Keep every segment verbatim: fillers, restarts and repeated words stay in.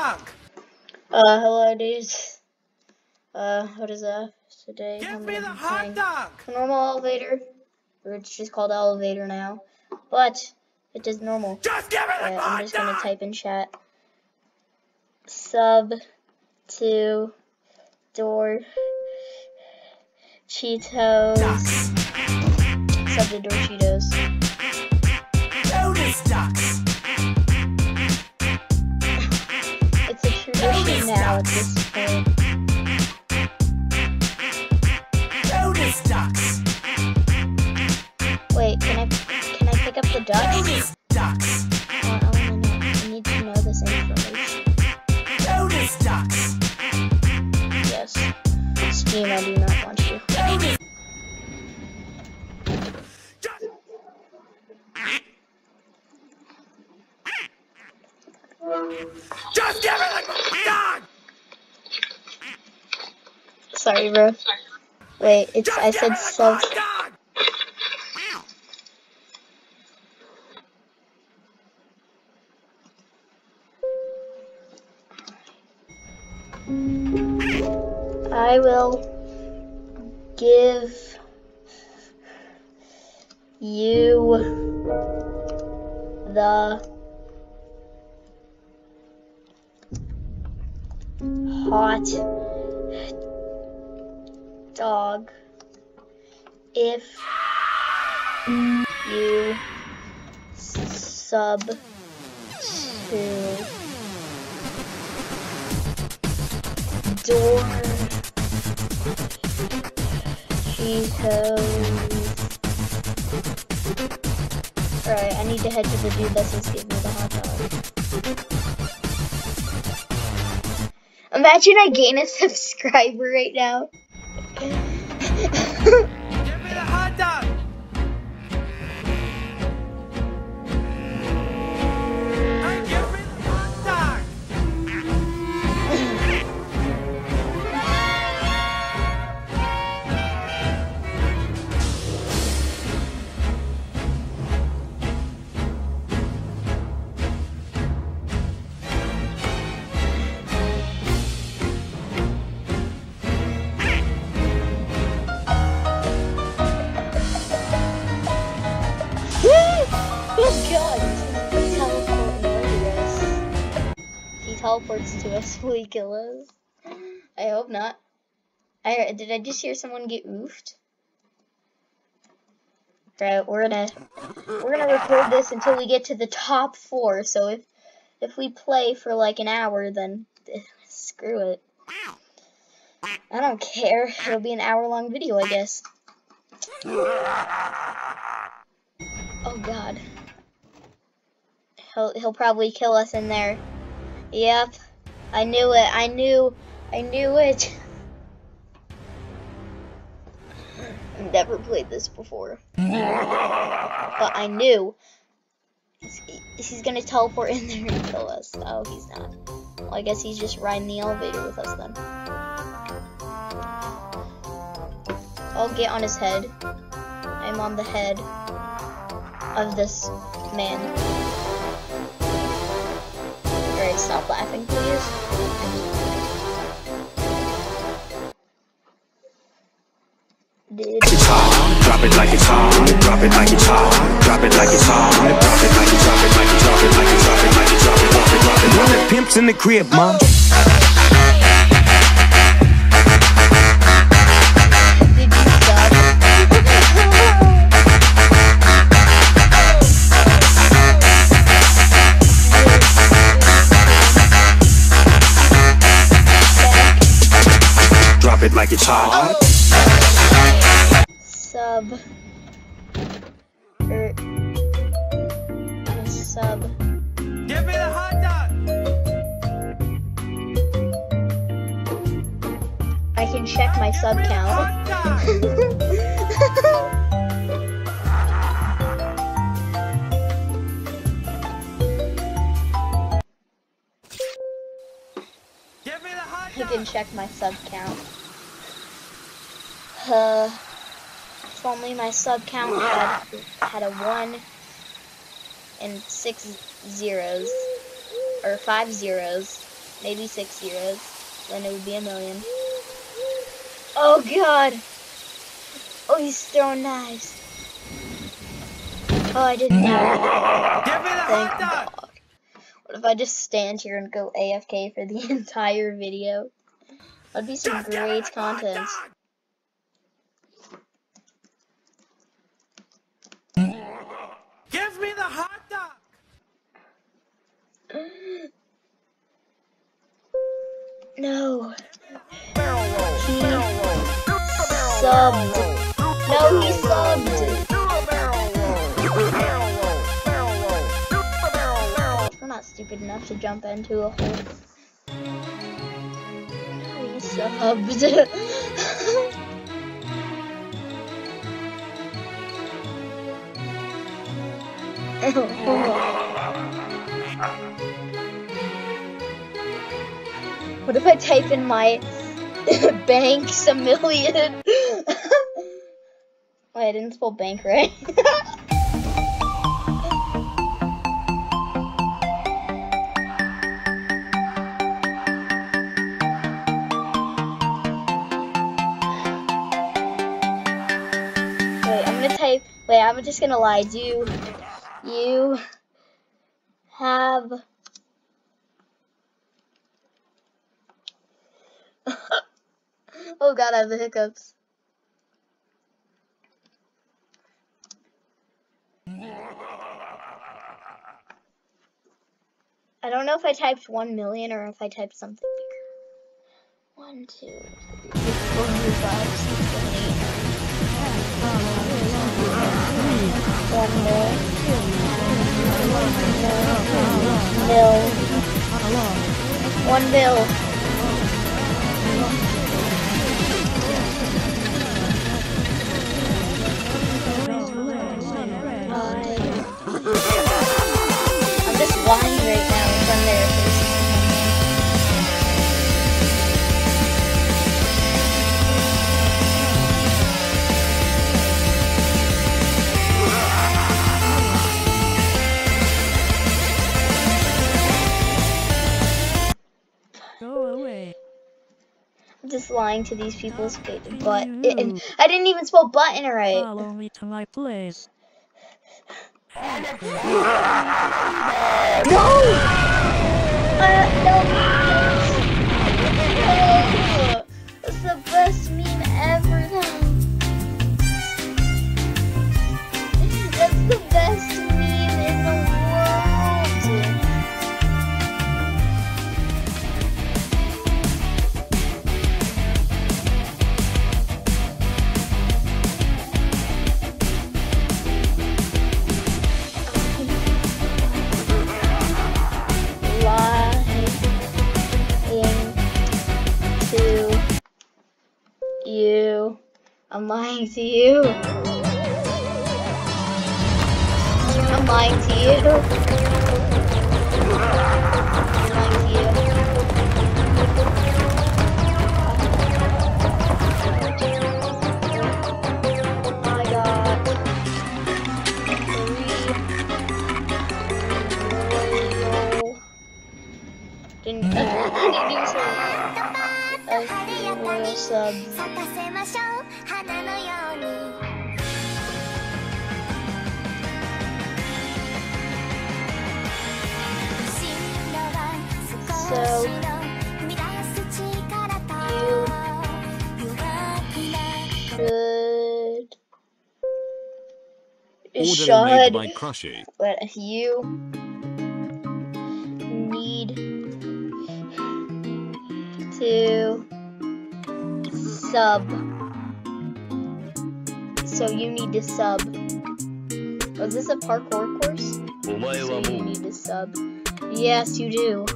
dog! Uh, hello, dudes. Uh, what is that today? Give I'm me gonna the be hot playing dog! a normal elevator, or it's just called elevator now, but it is normal. Just give me the Uh, I'm hot just gonna dog! type in chat. Sub to door Cheetos. Ducks. Sub to door Cheetos. Bonus ducks. It's a tradition now at this point. Bonus ducks. Wait, can I can I pick up the ducks? Bonus ducks. Oh, I wanna know. I need to know this information. Bonus ducks. Yes. Steam, I do not want you. Bonus. Just give me the hot dog! Sorry, bro. Wait, it's Just I give said me the sub. hot dog! I will give you the hot dog if you sub to door Cheetos. Alright, I need to head to the dude that says give me the hot dog. Imagine I gain a subscriber right now. Give me the hot dog! Hey, give me the hot dog! Oh god, he's teleporting over us. He teleports to us, will he kill us? I hope not. I did I just hear someone get oofed? Right, we're gonna we're gonna record this until we get to the top four. So if if we play for like an hour, then eh, screw it. I don't care. It'll be an hour long video, I guess. Oh god. He'll he'll probably kill us in there. Yep. I knew it. I knew I knew it. I've never played this before. But I knew he's, he's gonna teleport in there and kill us. Oh, he's not. Well, I guess he's just riding the elevator with us then. I'll get on his head. I'm on the head of this man. Alright, stop laughing, please. Dude. Drop it like it's hot. Drop it like it's hot. Drop it like it's hot. Drop it like you drop it like you drop it like you drop it like you drop it drop it drop it. Drop it. Pimps in the crib, mom. Did you stop? Drop it like it's hot. Sub. Er, sub. Give me the hot dog! I can check my sub count. Hot dog! Give me the hot I dog! can check my sub count. Uh, if only my sub count had had a one and six zeros, or five zeros. maybe six zeros. Then it would be a million. Oh god! Oh, he's throwing knives. Oh, I didn't know. Give me the Thank hot dog. God. What if I just stand here and go A F K for the entire video? That'd be some Just give me great the hot content. dog. Give me the hot dog. No. He subbed. No, he subbed. We're not stupid enough to jump into a hole. No, he subbed. What if I type in my banks a million? Wait, I didn't spell bank right. Wait, I'm gonna type. Wait, I'm just gonna lie. Do you have oh god, I have the hiccups. I don't know if I typed one million or if I typed something bigger. One, two, three, four, five, six, seven, eight, nine. One mil. Mil. One mil. I'm just lying right now in front of their faces. Go away. I'm just lying to these people's faces. But it, I didn't even spell button right. Follow me to my place. No! Uh, no! No! That's the best meme ever, though. That's the best meme in the world. You. I'm lying to you. I'm lying to you. I'm lying to you. I got three royal. Didn't didn't do so. Uh, three royal subs. So you should Order made should by Crushy. but you need to sub. So you need to sub. Was this a parkour course? So you need to sub. Yes, you do.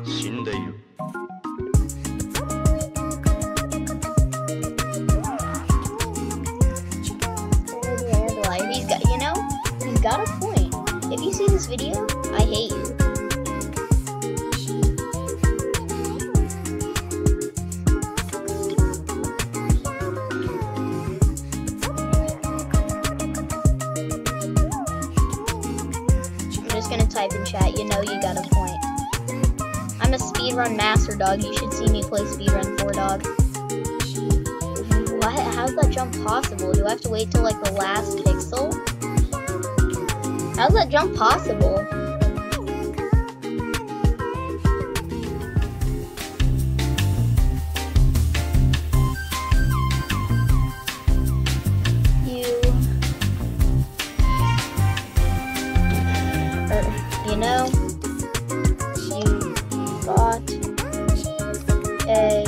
He's got, you know, he's got a point. If you see this video, I hate you. I'm just gonna type in chat, you know you got a point. I'm a speedrunner. Speedrun Master, dog. You should see me play Speedrun four, dog. What? How's that jump possible? Do I have to wait till like the last pixel? How's that jump possible? You... Er, you know, you got a...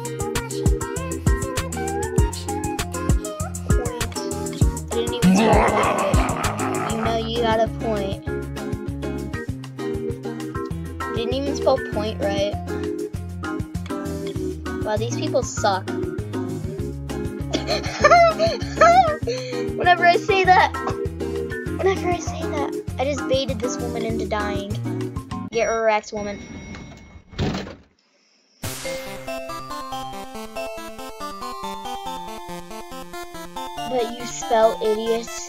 You know you got a point. Didn't even spell point right. Wow, these people suck. Whenever I say that, whenever I say that, I just baited this woman into dying. Get wrecked, woman. But you spell idiots.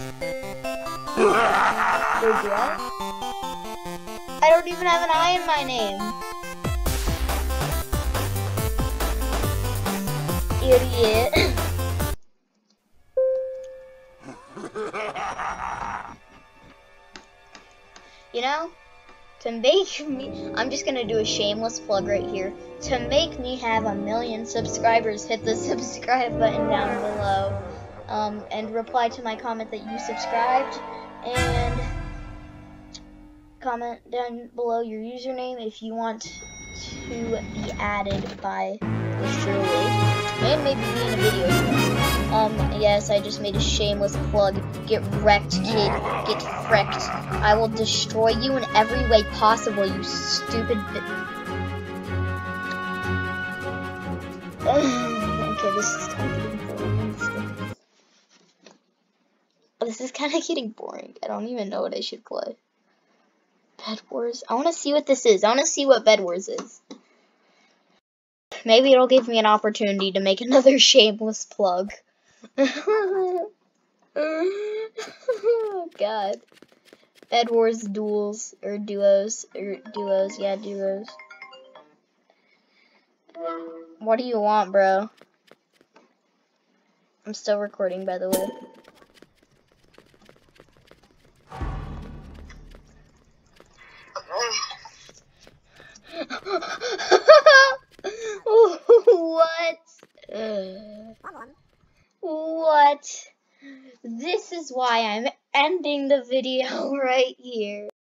Regret? I don't even have an I in my name. Idiot. You know, to make me, I'm just gonna do a shameless plug right here. To make me have a million subscribers, hit the subscribe button down below. Um, and reply to my comment that you subscribed, and comment down below your username if you want to be added by this truly, and maybe be in a video. Um, yes, I just made a shameless plug. Get wrecked, kid. Get wrecked. I will destroy you in every way possible, you stupid bi- Okay, this is kind of getting boring. This is kind of getting boring. I don't even know what I should play. Bed Wars? I want to see what this is. I want to see what Bed Wars is. Maybe it'll give me an opportunity to make another shameless plug. Oh, God. Bed Wars duels, or duos, or duos, yeah, duos. What do you want, bro? I'm still recording, by the way. What? What? This is why I'm ending the video right here.